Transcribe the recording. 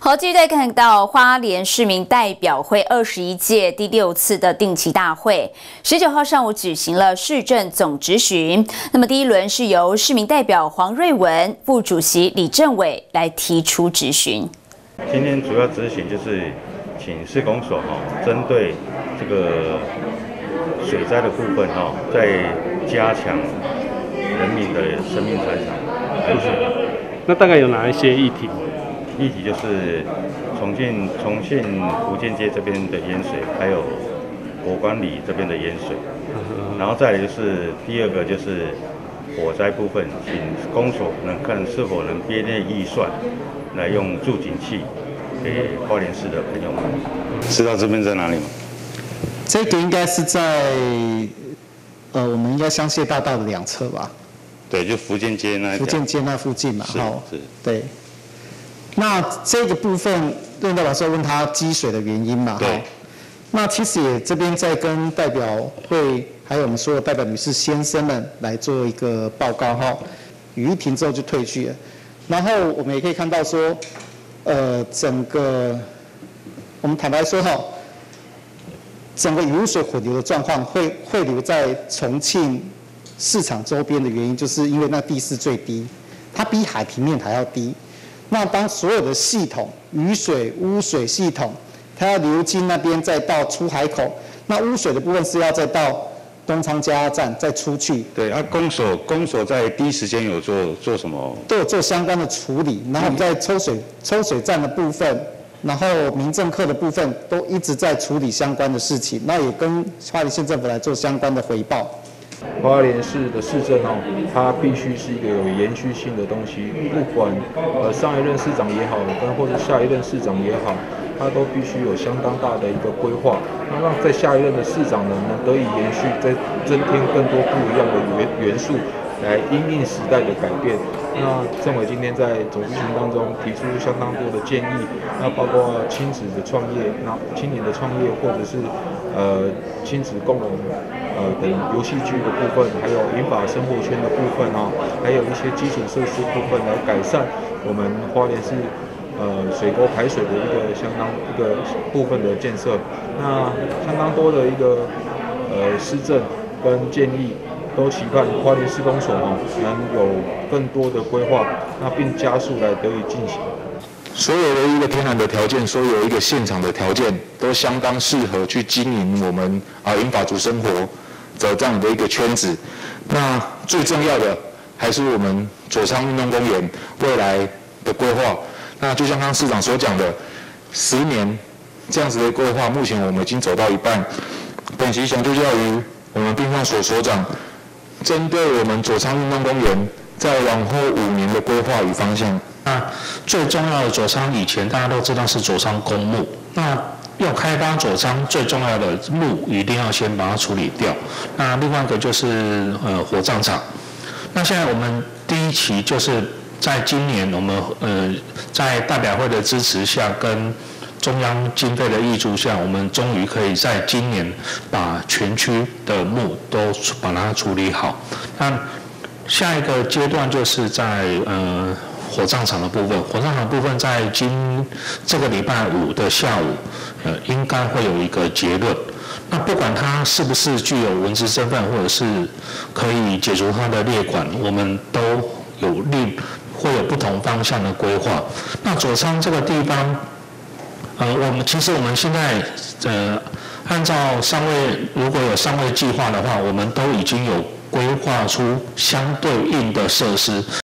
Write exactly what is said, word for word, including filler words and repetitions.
好，继续再看到花莲市民代表会二十一届第六次的定期大会，十九号上午举行了市政总质询。那么第一轮是由市民代表黄瑞文、副主席李政委来提出质询。 今天主要质询就是请市公所哈，针对这个水灾的部分哈，再加强人民的生命财产安全。 那大概有哪一些议题？ 议题就是重庆重庆福建街这边的淹水，还有国关里这边的淹水，然后再来就是第二个就是火灾部分，请公所能看是否能编列预算来用助警器给花莲市的朋友们。知道这边在哪里吗？ 这个应该是在呃，我们应该香榭大道的两侧吧？ 对，就福建街那。 福建街那附近嘛， 哈。是。 对。那这个部分，任代表是问他积水的原因嘛？ 对。 那其实也这边在跟代表会，还有我们所有代表女士、先生们来做一个报告哈。雨一停之后就退去了，然后我们也可以看到说，呃，整个我们坦白说哈，整个雨水混流的状况会汇流在重庆市场周边的原因，就是因为那地势最低，它比海平面还要低。那当所有的系统，雨水、污水系统，它要流经那边，再到出海口。那污水的部分是要再到东昌加压站再出去。 对，啊，公所公所在第一时间有做做什么？ 都有做相关的处理。然后我们在抽水抽水站的部分，然后民政课的部分都一直在处理相关的事情。那也跟花莲县政府来做相关的回报。 花莲市的市政哦，它必须是一个有延续性的东西，不管呃上一任市长也好，跟或者下一任市长也好，它都必须有相当大的一个规划，那让在下一任的市长呢能得以延续，再增添更多不一样的元元素，来因应时代的改变。那政委今天在总质询当中提出相当多的建议，那包括亲子的创业，那青年的创业，或者是呃亲子共融呃等游戏剧的部分，还有银发生活圈的部分啊，还有一些基础设施部分来改善我们花莲市呃水沟排水的一个相当一个部分的建设。那相当多的一个呃施政跟建议。都期盼花莲市公所哦能有更多的规划，那并加速来得以进行。 所有的一个天然的条件，所有一个现场的条件，都相当适合去经营我们啊银发族生活的这样的一个圈子。那最重要的还是我们左昌运动公园未来的规划。那就像刚刚市长所讲的，十年这样子的规划，目前我们已经走到一半。本席想就教于我们殡葬所所长。针对我们左昌运动公园在往后五年的规划与方向， 那最重要的左昌以前大家都知道是左昌公墓，那要开发左昌最重要的路一定要先把它处理掉。那另外一个就是呃火葬场，那现在我们第一期就是在今年我们呃在代表会的支持下跟中央经费的挹注下，我们终于可以在今年把全区的墓都把它处理好。那下一个阶段就是在呃火葬场的部分，火葬场部分在今这个礼拜五的下午，呃应该会有一个结论。那不管它是不是具有文职身份，或者是可以解除它的列管，我们都有另会有不同方向的规划。那左昌这个地方。呃，我们其实我们现在呃，按照上位如果有上位计划的话，我们都已经有规划出相对应的设施。